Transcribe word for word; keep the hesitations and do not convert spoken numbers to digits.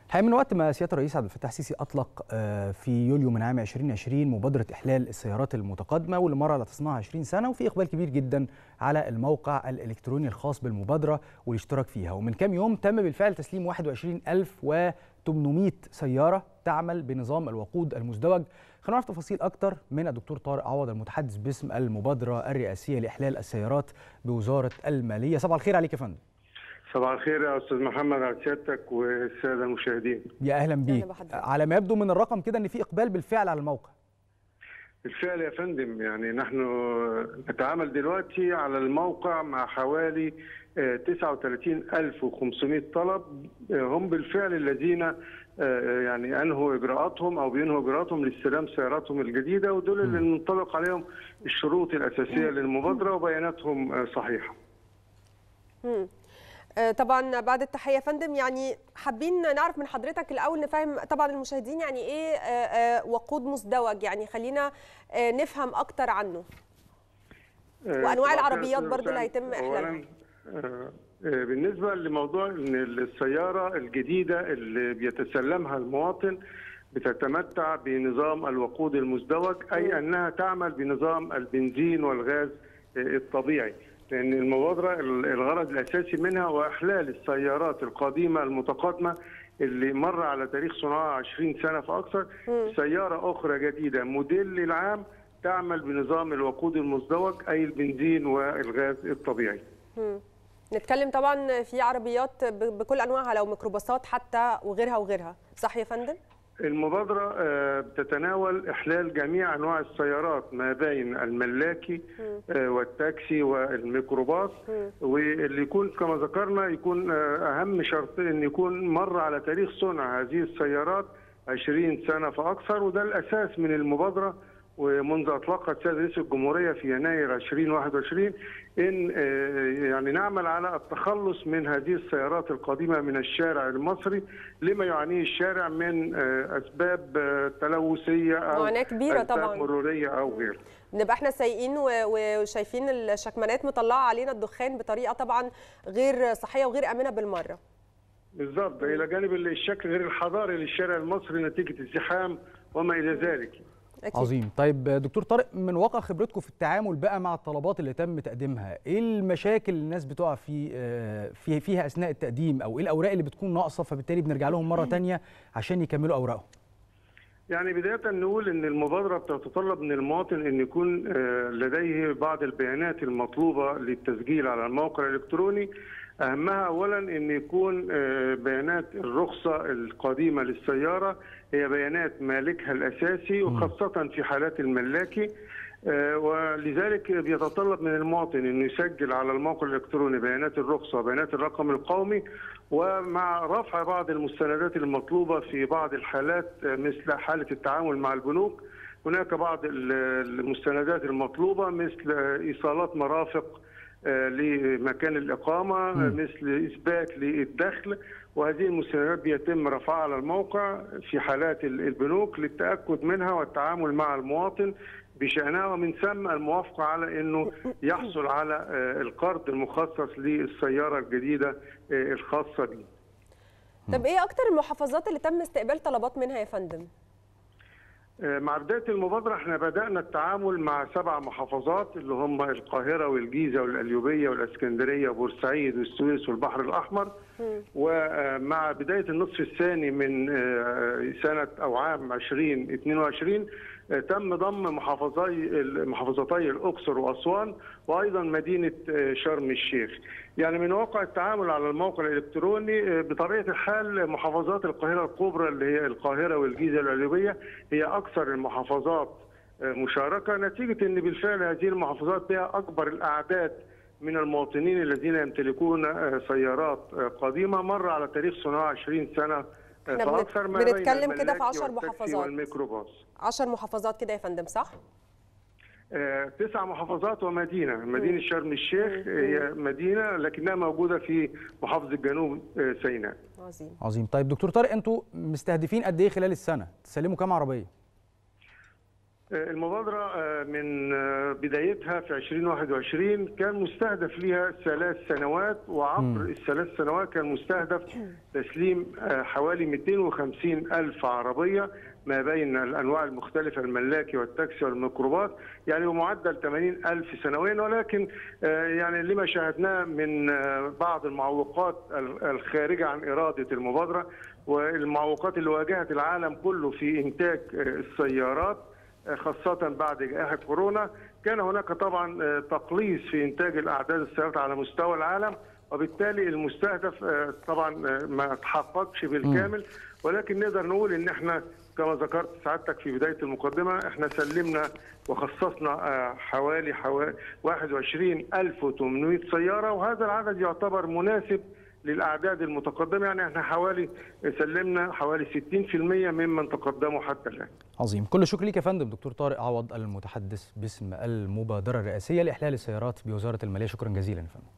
الحقيقة من وقت ما سيادة الرئيس عبد الفتاح السيسي أطلق في يوليو من عام ألفين وعشرين مبادرة إحلال السيارات المتقدمة واللي مر على تصنيعها عشرين سنة، وفي إقبال كبير جدا على الموقع الإلكتروني الخاص بالمبادرة والاشتراك فيها. ومن كام يوم تم بالفعل تسليم واحد وعشرين ألف وثمانمائة سيارة تعمل بنظام الوقود المزدوج. خلينا نعرف تفاصيل أكتر من الدكتور طارق عوض المتحدث باسم المبادرة الرئاسية لإحلال السيارات بوزارة المالية. صباح الخير عليك يا فندم. صباح الخير يا استاذ محمد على سيادتك والساده المشاهدين. يا اهلا بيك. على ما يبدو من الرقم كده ان في اقبال بالفعل على الموقع. بالفعل يا فندم، يعني نحن نتعامل دلوقتي على الموقع مع حوالي تسعة وثلاثين ألف وخمسمائة طلب، هم بالفعل الذين يعني انهوا اجراءاتهم او بينهوا اجراءاتهم لاستلام سياراتهم الجديده، ودول اللي منطبق عليهم الشروط الاساسيه للمبادره وبياناتهم صحيحه. امم طبعا بعد التحيه يا فندم، يعني حابين نعرف من حضرتك الاول، نفهم طبعا المشاهدين يعني ايه وقود مزدوج، يعني خلينا نفهم اكتر عنه وانواع العربيات برضو اللي هيتم احلالها. بالنسبه لموضوع ان السياره الجديده اللي بيتسلمها المواطن بتتمتع بنظام الوقود المزدوج، اي انها تعمل بنظام البنزين والغاز الطبيعي، لأن المبادرة الغرض الأساسي منها هو إحلال السيارات القديمة المتقدمة اللي مر على تاريخ صنعها عشرين سنة فأكثر، سيارة أخرى جديدة موديل العام تعمل بنظام الوقود المزدوج أي البنزين والغاز الطبيعي. مم. نتكلم طبعا في عربيات بكل أنواعها، لو ميكروباصات حتى وغيرها وغيرها، صح يا فندم؟ المبادرة بتتناول إحلال جميع أنواع السيارات ما بين الملاكي والتاكسي والميكروباص، واللي يكون كما ذكرنا يكون أهم شرط أن يكون مر على تاريخ صنع هذه السيارات عشرين سنة فأكثر، وده الأساس من المبادرة. ومنذ اطلاقها السيد رئيس الجمهوريه في يناير ألفين وواحد وعشرين ان يعني نعمل على التخلص من هذه السيارات القديمه من الشارع المصري لما يعانيه الشارع من اسباب تلوثيه او معاناه كبيره طبعا مروريه او غيره. نبقى احنا سايقين وشايفين الشكمانات مطلعه علينا الدخان بطريقه طبعا غير صحيه وغير امنه بالمره. بالضبط، الى جانب الشكل غير الحضاري للشارع المصري نتيجه الزحام وما الى ذلك. أكيد. عظيم. طيب دكتور طارق، من واقع خبرتكم في التعامل بقى مع الطلبات اللي تم تقديمها، ايه المشاكل اللي الناس بتقع في في فيها اثناء التقديم، او ايه الاوراق اللي بتكون ناقصه فبالتالي بنرجع لهم مره ثانيه عشان يكملوا اوراقهم؟ يعني بدايه نقول ان المبادره بتتطلب من المواطن ان يكون لديه بعض البيانات المطلوبه للتسجيل على الموقع الالكتروني، اهمها اولا ان يكون بيانات الرخصه القديمه للسياره هي بيانات مالكها الاساسي، وخاصه في حالات الملاكي، ولذلك بيتطلب من المواطن انه يسجل على الموقع الالكتروني بيانات الرخصه وبيانات الرقم القومي، ومع رفع بعض المستندات المطلوبه في بعض الحالات مثل حاله التعامل مع البنوك هناك بعض المستندات المطلوبه مثل ايصالات مرافق لمكان الإقامة، م. مثل إثبات للدخل، وهذه المستندات بيتم رفعها على الموقع في حالات البنوك للتأكد منها والتعامل مع المواطن بشأنها، ومن ثم الموافقة على أنه يحصل على القرض المخصص للسيارة الجديدة الخاصة به. طب إيه أكتر المحافظات اللي تم استقبال طلبات منها يا فندم؟ مع بداية المبادرة احنا بدأنا التعامل مع سبع محافظات اللي هم القاهرة والجيزة والقليوبية والاسكندرية وبورسعيد والسويس والبحر الأحمر. م. ومع بداية النصف الثاني من سنة أو عام ألفين واثنين وعشرين تم ضم محافظي محافظتي الأقصر وأسوان وأيضا مدينة شرم الشيخ. يعني من واقع التعامل على الموقع الإلكتروني بطبيعة الحال محافظات القاهرة الكبرى اللي هي القاهرة والجيزة والقليوبية هي أكثر المحافظات مشاركة، نتيجة أن بالفعل هذه المحافظات بها أكبر الأعداد من المواطنين الذين يمتلكون سيارات قديمة مر على تاريخ صنعها عشرين سنة فأكثر. ما بنتكلم كده في عشر محافظات والميكروباص. عشر محافظات كده يا فندم، صح؟ آه، تسع محافظات ومدينة. مدينة شرم الشيخ هي مدينة لكنها موجودة في محافظة جنوب سيناء. عظيم. عظيم. طيب دكتور طارق، انتوا مستهدفين قد ايه خلال السنة؟ تسلموا كام عربية؟ المبادرة من بدايتها في ألفين وواحد وعشرين كان مستهدف لها ثلاث سنوات، وعبر الثلاث سنوات كان مستهدف تسليم حوالي مئتين وخمسين ألف عربية ما بين الأنواع المختلفة، الملاكي والتاكسي والميكروباص، يعني بمعدل ثمانين ألف سنويا. ولكن يعني لما شاهدناه من بعض المعوقات الخارجة عن إرادة المبادرة والمعوقات اللي واجهت العالم كله في إنتاج السيارات خاصة بعد جائحة كورونا، كان هناك طبعا تقليص في إنتاج الأعداد السيارات على مستوى العالم، وبالتالي المستهدف طبعا ما تحققش بالكامل. ولكن نقدر نقول إن احنا كما ذكرت سعادتك في بداية المقدمة احنا سلمنا وخصصنا حوالي حوالي واحد وعشرين ألف وثمانمئة سيارة، وهذا العدد يعتبر مناسب للأعداد المتقدمة. يعني احنا حوالي سلمنا حوالي ستين بالمئة ممن تقدموا حتى الآن. عظيم، كل الشكر ليك يا فندم دكتور طارق عوض المتحدث باسم المبادرة الرئاسية لإحلال السيارات بوزارة المالية. شكرا جزيلا يا فندم.